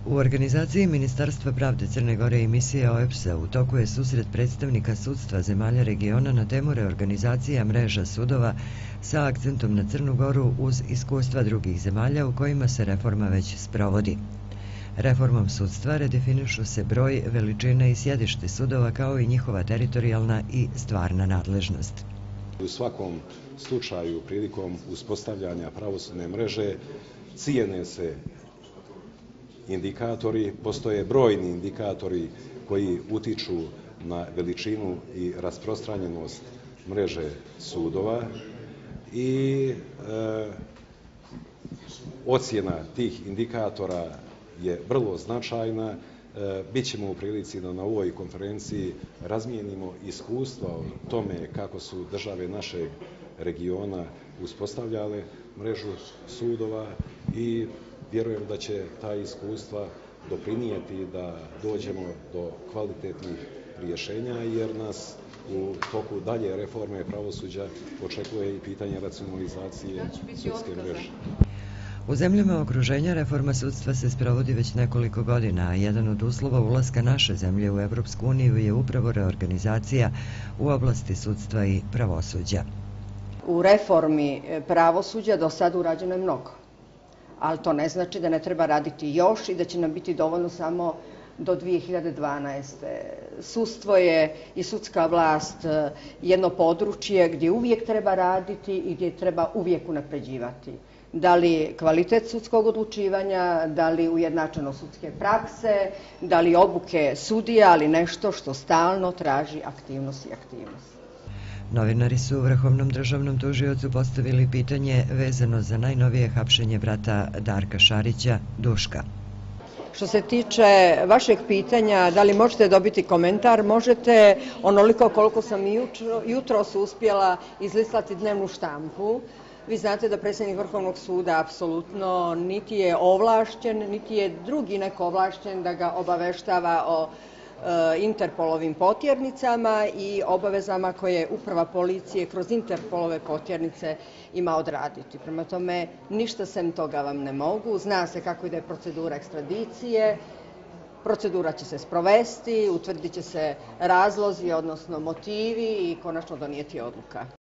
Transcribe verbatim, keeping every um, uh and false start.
U organizaciji Ministarstva pravde Crne Gore i misije O E B S-a u toku je susret predstavnika sudstva zemalja regiona na temu reorganizacija mreža sudova sa akcentom na Crnu Goru uz iskustva drugih zemalja u kojima se reforma već sprovodi. Reformom sudstva redefinišu se broj, veličina i sjedište sudova kao i njihova teritorijalna i stvarna nadležnost. U svakom slučaju prilikom uspostavljanja pravosudne mreže cijene se indikatori, postoje brojni indikatori koji utiču na veličinu i rasprostranjenost mreže sudova i e, ocjena tih indikatora je vrlo značajna. E, Bićemo u prilici da na ovoj konferenciji razmijenimo iskustva o tome kako su države našeg regiona uspostavljale mrežu sudova i vjerujem da će ta iskustva doprinijeti da dođemo do kvalitetnih rješenja, jer nas u toku dalje reforme pravosuđa očekuje i pitanje racionalizacije sudske mreže. U zemljama okruženja reforma sudstva se sprovodi već nekoliko godina, a jedan od uslova ulaska naše zemlje u Evropsku uniju je upravo reorganizacija u oblasti sudstva i pravosuđa. U reformi pravosuđa do sada urađeno je mnogo, ali to ne znači da ne treba raditi još i da će nam biti dovoljno samo do dvije hiljade dvanaeste. Sudstvo je i sudska vlast jedno područje gdje uvijek treba raditi i gdje treba uvijek unapređivati. Da li kvalitet sudskog odlučivanja, da li ujednačenost sudske prakse, da li obuke sudija, ali nešto što stalno traži aktivnost i aktivnost. Novinari su Vrhovnom državnom tužiocu postavili pitanje vezano za najnovije hapšenje brata Darka Šarića, Duška. Što se tiče vašeg pitanja, da li možete dobiti komentar, možete onoliko koliko sam jutro, jutros uspjela izlistati dnevnu štampu. Vi znate da predsjednik Vrhovnog suda apsolutno niti je ovlašćen, niti je drugi neko ovlašćen da ga obaveštava o Interpolovim potjernicama i obavezama koje uprava policije kroz Interpolove potjernice ima odraditi. Prema tome, ništa sem toga vam ne mogu. Zna se kako ide procedura ekstradicije. Procedura će se sprovesti, utvrdit će se razlozi, odnosno motivi i konačno donijeti odluka.